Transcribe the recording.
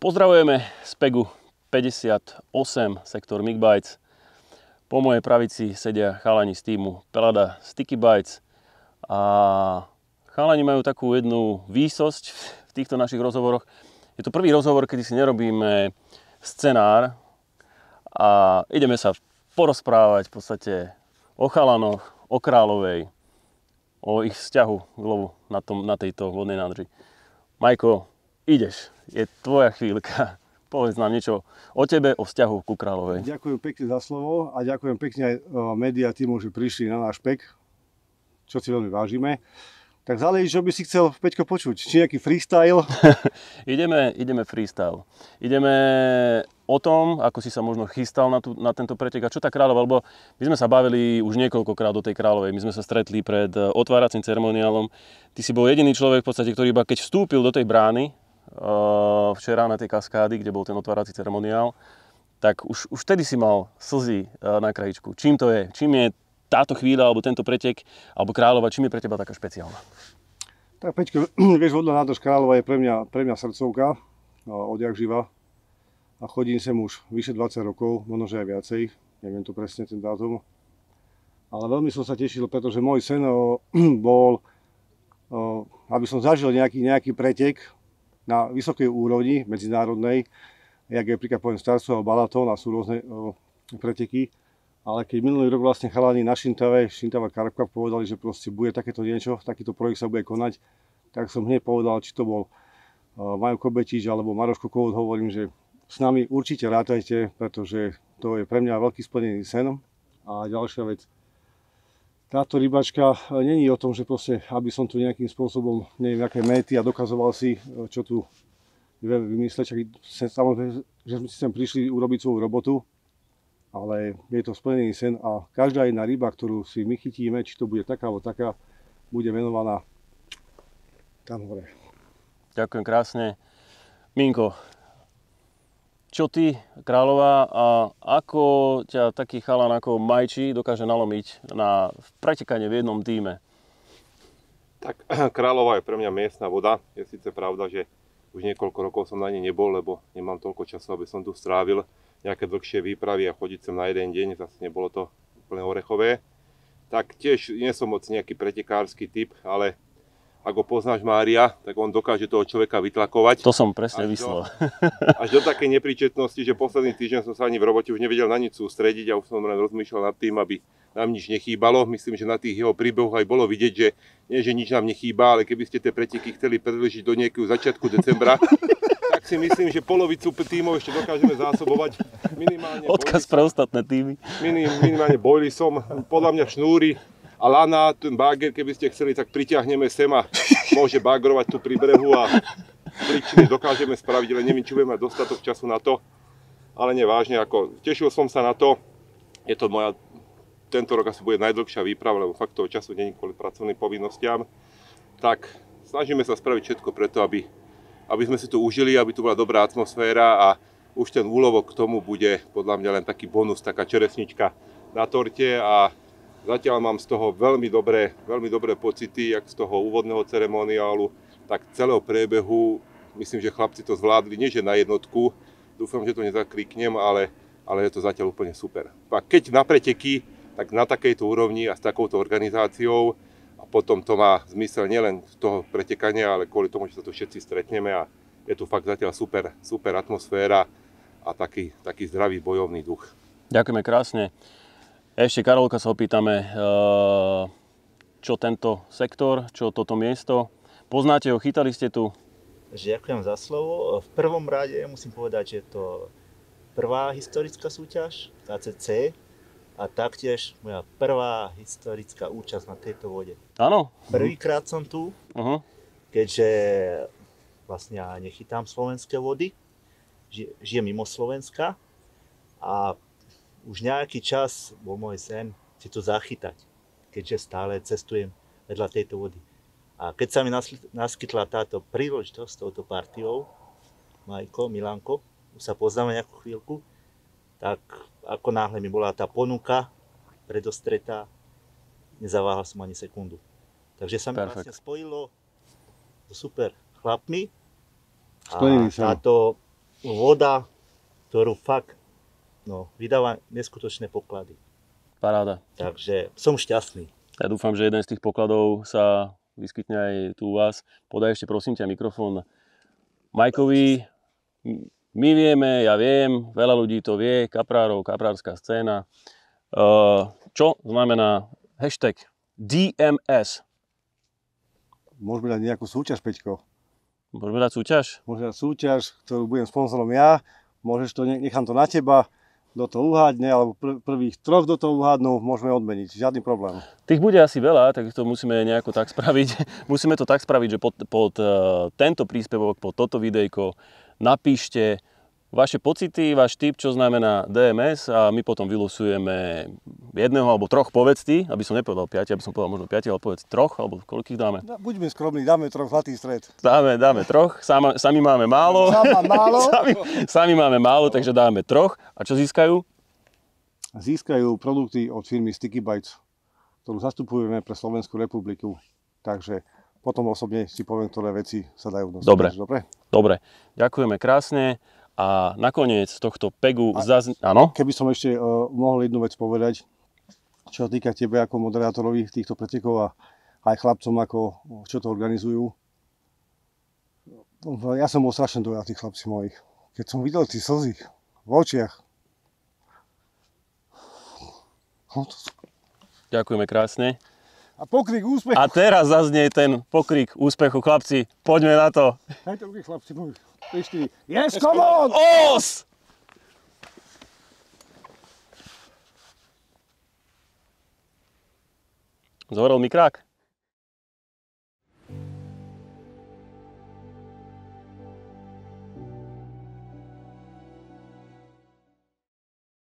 Pozdravujeme z PEGu 58, sektor MIG-Bytes. Po mojej pravici sedia chalani z týmu Pelada Sticky Bytes. A chalani majú takú jednu výsosť v týchto našich rozhovoroch. Je to prvý rozhovor, kedy si nerobíme scenár a ideme sa porozprávať v podstate o chalanoch, o Kráľovej, o ich vzťahu k lovu na tejto vodnej nádrži. Majko, ideš, je tvoja chvíľka. Povedz nám niečo o tebe, o vzťahu ku Kráľovej. Ďakujem pekne za slovo a ďakujem pekne aj médiá týmu, že prišli na náš PEG, čo si veľmi vážime. Tak záleží, čo by si chcel, Peťko, počuť. Či nejaký freestyle? ideme freestyle. Ideme o tom, ako si sa možno chystal na tento pretek a čo tá Kráľová, lebo my sme sa bavili už niekoľkokrát o tej Kráľovej. My sme sa stretli pred otváracím ceremoniálom. Ty si bol jediný človek v podstate, ktorý iba keď vstúpil do tej brány, včera na tej kaskády, kde bol ten otvárací ceremoniál, tak už vtedy si mal slzy na krajičku. Čím to je? Čím je táto chvíľa, alebo tento pretek, alebo Kráľova, čím je pre teba taká špeciálna? Tak Peťko, vieš, vodná nádrž Kráľova je pre mňa srdcovka, odjak živa. A chodím sem už vyše 20 rokov, možno že aj viacej, neviem to presne ten dátum. Ale veľmi som sa tešil, pretože môj sen bol, aby som zažil nejaký pretek na vysokej úrovni, medzinárodnej, jak je príklad poviem Starcov a Balaton a sú rôzne preteky. Ale keď minulý rok vlastne chalani na Šintava Karpka povedali, že proste bude takéto niečo, takýto projekt sa bude konať, tak som hneď povedal, či to bol Majo Kobetič alebo Maroš Kokovod, hovorím, že s nami určite rátajte, pretože to je pre mňa veľký splnený sen. A ďalšia vec, táto rybačka není o tom, že proste, aby som tu nejakým spôsobom, neviem, aké méty a dokazoval si, čo tu vymysleť. Samozrejme, že sme si sem prišli urobiť svoju robotu, ale je to splnený sen a každá jedna ryba, ktorú si my chytíme, či to bude taká alebo taká, bude venovaná tam hore. Ďakujem krásne. Minko, čo ty, Kráľová, a ako ťa taký chalan ako Majči dokáže nalomiť na pretekanie v jednom tíme? Tak Kráľová je pre mňa miestna voda. Je síce pravda, že už niekoľko rokov som na nej nebol, lebo nemám toľko času, aby som tu strávil nejaké dlhšie výpravy a chodiť sem na jeden deň, zase nebolo to úplne orechové. Tak tiež nie som moc nejaký pretekársky typ, ale ako poznáš Mária, tak on dokáže toho človeka vytlakovať. To som presne vyslal. Až do takej nepríčetnosti, že posledný týždeň som sa ani v robote už nevedel na nič sústrediť a už som len rozmýšľal nad tým, aby nám nič nechýbalo. Myslím, že na tých jeho príbehoch aj bolo vidieť, že nie, že nič nám nechýba, ale keby ste tie preteky chceli predĺžiť do nejakého začiatku decembra, tak si myslím, že polovicu tímov ešte dokážeme zásobovať minimálne. Odkaz pre ostatné týmy. Minimálne bojlisom, podľa mňa šnúry a lana, ten báger, keby ste chceli, tak pritiahneme sem a môže bágrovať tu pri brehu a príčiny dokážeme spraviť, ale neviem, či budeme mať dostatok času na to. Ale nevážne, ako tešil som sa na to. Je to moja, tento rok asi bude najdlhšia výprava, lebo fakt toho času nie je kvôli pracovným povinnostiam. Tak snažíme sa spraviť všetko preto, aby sme si to užili, aby tu bola dobrá atmosféra a už ten úlovok k tomu bude podľa mňa len taký bonus, taká čeresnička na torte a zatiaľ mám z toho veľmi dobré pocity, jak z toho úvodného ceremoniálu, tak celého priebehu. Myslím, že chlapci to zvládli, nie že na jednotku, dúfam, že to nezakríknem, ale je to zatiaľ úplne super. A keď na preteky, tak na takejto úrovni a s takouto organizáciou a potom to má zmysel nielen z toho pretekania, ale kvôli tomu, že sa tu všetci stretneme a je tu fakt zatiaľ super atmosféra a taký zdravý bojovný duch. Ďakujeme krásne. Ešte Karolka sa opýtame, čo tento sektor, čo toto miesto. Poznáte ho, chytali ste tu? Ďakujem za slovo. V prvom rade musím povedať, že je to prvá historická súťaž KCC a taktiež moja prvá historická účasť na tejto vode. Áno. Prvýkrát som tu, keďže vlastne ja nechytám slovenské vody, žijem mimo Slovenska a už nejaký čas bol môj sen si to zachytať, keďže stále cestujem vedľa tejto vody. A keď sa mi naskytla táto príležitosť s touto partiou, Majko, Milanko, už sa poznáme nejakú chvíľku, tak ako náhle mi bola tá ponuka predostretá, nezaváhal som ani sekundu. Takže sa mi vlastne spojilo so super chlapmi a táto voda, ktorú fakt vydáva neskutočné poklady. Paráda. Takže som šťastný. Ja dúfam, že jeden z tých pokladov sa vyskytne aj tu u vás. Podaj ešte prosím ťa mikrofón Majkovi. My vieme, ja viem, veľa ľudí to vie, kaprárov, kaprárska scéna. Čo znamená hashtag DMS? Môžeme dať nejakú súťaž, Peťko. Môžeme dať súťaž? Môžeme dať súťaž, ktorú budem sponzorom ja. Môžeš to, nechám to na teba. Kto to uhádne, alebo prvých 3, kto to uhádnu, môžeme odmeniť. Žiadny problém. Tých bude asi veľa, tak to musíme nejako tak spraviť. Musíme to tak spraviť, že pod tento príspevok, pod toto videjko napíšte vaše pocity, váš tip, čo znamená DMS a my potom vylosujeme jedného alebo 3 povedz ty, aby som nepovedal 5, aby som povedal možno 5, ale povedz 3, alebo koľkých dáme? Buďme skromní, dáme 3 zlatý stred. Dáme 3, sami máme málo. Sami máme málo, takže dáme 3. A čo získajú? Získajú produkty od firmy Sticky Bites, ktorú zastupujeme pre Slovenskú republiku. Takže potom osobne si poviem, ktoré veci sa dajú nosiť. Dobre. Ďakujeme krásne. A nakoniec tohto PEGu áno? Keby som ešte mohol jednu vec povedať, čo sa týka tebe ako moderátorovi týchto pretekov a aj chlapcom, čo to organizujú. Ja som bol strašne dojatý, chlapci moji. Keď som videl tie slzy v očiach. Ďakujeme krásne. A pokrik úspechu. A teraz zaznie ten pokrik úspechu, chlapci. Poďme na to. Dajte ruky, chlapci moji. 3, 4. Yes, come on! Os! Zhorel mi krák.